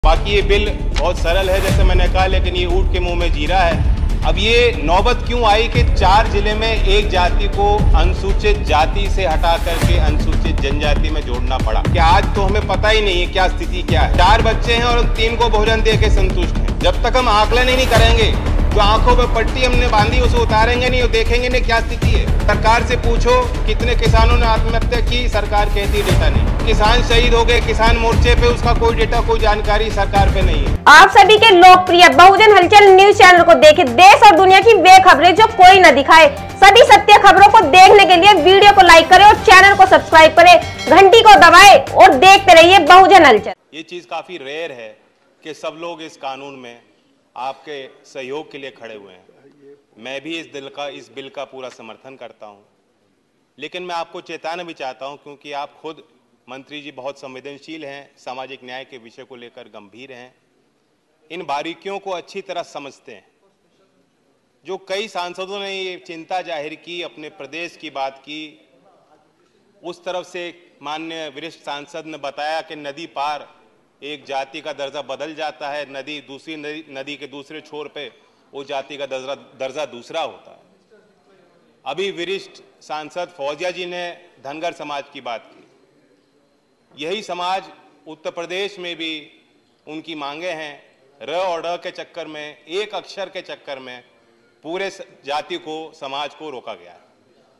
बाकी ये बिल बहुत सरल है जैसे मैंने कहा, लेकिन ये ऊँट के मुंह में जीरा है। अब ये नौबत क्यों आई कि 4 जिले में एक जाति को अनुसूचित जाति से हटा करके अनुसूचित जनजाति में जोड़ना पड़ा। कि आज तो हमें पता ही नहीं है क्या स्थिति क्या है। 4 बच्चे हैं और 3 को भोजन दे के संतुष्ट हैं। जब तक हम आकलन ही नहीं करेंगे, जो आंखों पे पट्टी हमने बांधी उसे उतारेंगे नहीं और देखेंगे नहीं क्या स्थिति है। सरकार से पूछो कितने किसानों ने आत्महत्या की, सरकार कहती डेटा नहीं। किसान शहीद हो गए किसान मोर्चे पे, उसका कोई डेटा कोई जानकारी सरकार पे नहीं है। आप सभी के लोकप्रिय बहुजन हलचल न्यूज चैनल को देखें देश और दुनिया की वे खबरें जो कोई न दिखाए। सभी सत्य खबरों को देखने के लिए वीडियो को लाइक करें और चैनल को सब्सक्राइब करें, घंटी को दबाएं और देखते रहिए बहुजन हलचल। ये चीज काफी रेयर है कि सब लोग इस कानून में आपके सहयोग के लिए खड़े हुए हैं। मैं भी इस बिल का पूरा समर्थन करता हूं, लेकिन मैं आपको चेताना भी चाहता हूं क्योंकि आप खुद मंत्री जी बहुत संवेदनशील हैं, सामाजिक न्याय के विषय को लेकर गंभीर हैं, इन बारीकियों को अच्छी तरह समझते हैं। जो कई सांसदों ने ये चिंता जाहिर की, अपने प्रदेश की बात की, उस तरफ से माननीय वरिष्ठ सांसद ने बताया कि नदी पार एक जाति का दर्जा बदल जाता है, दूसरी नदी के दूसरे छोर पे वो जाति का दर्जा दूसरा होता है। अभी वरिष्ठ सांसद फौजिया जी ने धनगर समाज की बात की। यही समाज उत्तर प्रदेश में भी उनकी मांगे हैं। र और ड के चक्कर में, एक अक्षर के चक्कर में पूरे जाति को, समाज को रोका गया है।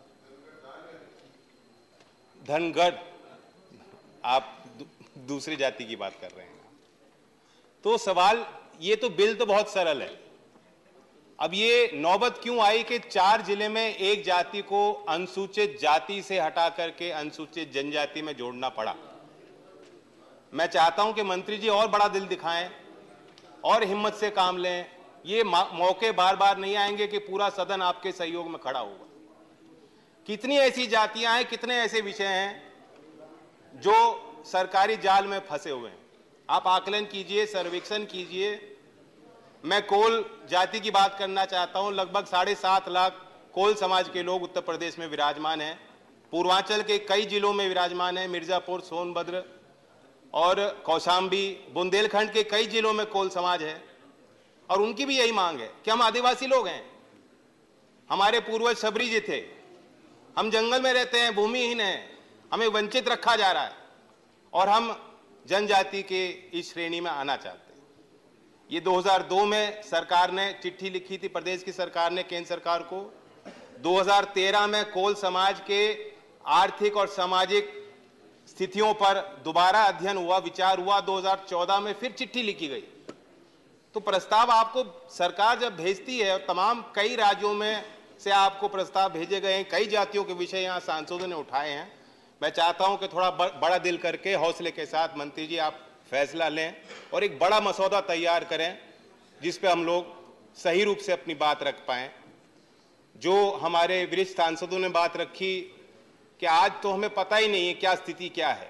धनगर, आप दूसरी जाति की बात कर रहे हैं। तो सवाल, ये तो बिल तो बहुत सरल है। अब ये नौबत क्यों आई कि 4 जिले में एक जाति को अनुसूचित जाति से हटा करके अनुसूचित जनजाति में जोड़ना पड़ा। मैं चाहता हूं कि मंत्री जी और बड़ा दिल दिखाएं और हिम्मत से काम लें। ये मौके बार बार नहीं आएंगे कि पूरा सदन आपके सहयोग में खड़ा होगा। कितनी ऐसी जातियां हैं, कितने ऐसे विषय हैं जो सरकारी जाल में फंसे हुए हैं। आप आकलन कीजिए, सर्वेक्षण कीजिए। मैं कोल जाति की बात करना चाहता हूं। लगभग 7.5 लाख कोल समाज के लोग उत्तर प्रदेश में विराजमान हैं। पूर्वांचल के कई जिलों में विराजमान हैं। मिर्जापुर, सोनभद्र और कौशाम्बी, बुंदेलखंड के कई जिलों में कोल समाज है और उनकी भी यही मांग है कि हम आदिवासी लोग हैं। हमारे पूर्वज सबरी जी थे, हम जंगल में रहते हैं, भूमिहीन हैं, हमें वंचित रखा जा रहा है और हम जनजाति के इस श्रेणी में आना चाहते हैं। ये 2002 में सरकार ने चिट्ठी लिखी थी, प्रदेश की सरकार ने केंद्र सरकार को। 2013 में कोल समाज के आर्थिक और सामाजिक स्थितियों पर दोबारा अध्ययन हुआ, विचार हुआ। 2014 में फिर चिट्ठी लिखी गई। तो प्रस्ताव आपको सरकार जब भेजती है, और तमाम कई राज्यों में से आपको प्रस्ताव भेजे गए हैं, कई जातियों के विषय यहाँ सांसदों ने उठाए हैं। मैं चाहता हूं कि थोड़ा बड़ा दिल करके, हौसले के साथ मंत्री जी आप फैसला लें और एक बड़ा मसौदा तैयार करें जिस पे हम लोग सही रूप से अपनी बात रख पाएं। जो हमारे वरिष्ठ सांसदों ने बात रखी कि आज तो हमें पता ही नहीं है क्या स्थिति क्या है।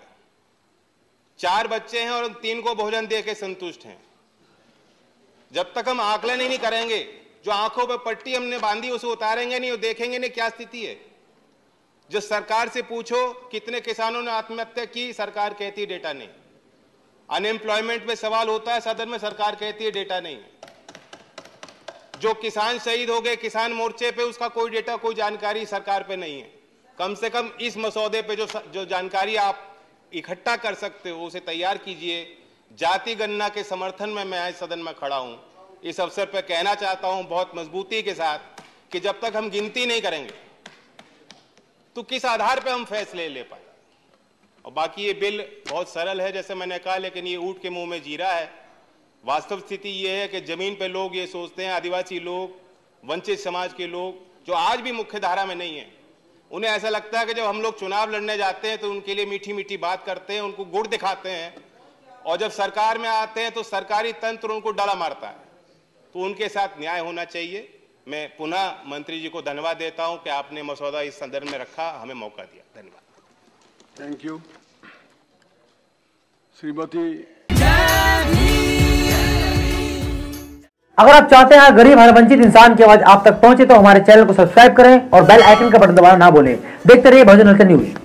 4 बच्चे हैं और 3 को भोजन दे के संतुष्ट हैं। जब तक हम आकलन ही नहीं करेंगे, जो आंखों पे पट्टी हमने बांधी उसे उतारेंगे नहीं और देखेंगे नहीं क्या स्थिति है। जो सरकार से पूछो कितने किसानों ने आत्महत्या की, सरकार कहती है डेटा नहीं। अनएम्प्लॉयमेंट पे सवाल होता है सदन में, सरकार कहती है डेटा नहीं है। जो किसान शहीद हो गए किसान मोर्चे पे, उसका कोई डेटा कोई जानकारी सरकार पे नहीं है। कम से कम इस मसौदे पे जो जानकारी आप इकट्ठा कर सकते हो उसे तैयार कीजिए। जाति गणना के समर्थन में मैं आज सदन में खड़ा हूं। इस अवसर पर कहना चाहता हूं बहुत मजबूती के साथ कि जब तक हम गिनती नहीं करेंगे तो किस आधार पे हम फैसले ले पाए। और बाकी ये बिल बहुत सरल है जैसे मैंने कहा, लेकिन ये ऊँट के मुंह में जीरा है। वास्तव स्थिति ये है कि जमीन पे लोग ये सोचते हैं, आदिवासी लोग, वंचित समाज के लोग जो आज भी मुख्य धारा में नहीं है, उन्हें ऐसा लगता है कि जब हम लोग चुनाव लड़ने जाते हैं तो उनके लिए मीठी मीठी बात करते हैं, उनको गुड़ दिखाते हैं, और जब सरकार में आते हैं तो सरकारी तंत्र उनको डाला मारता है। तो उनके साथ न्याय होना चाहिए। मैं पुनः मंत्री जी को धन्यवाद देता हूं कि आपने मसौदा इस संदर्भ में रखा, हमें मौका दिया। धन्यवाद। Thank you. श्रीमती, अगर आप चाहते हैं गरीब हर वंचित इंसान की आवाज आप तक पहुंचे तो हमारे चैनल को सब्सक्राइब करें और बेल आइकन का बटन दबाना ना भूलें। देखते रहिए बहुजन हलचल न्यूज।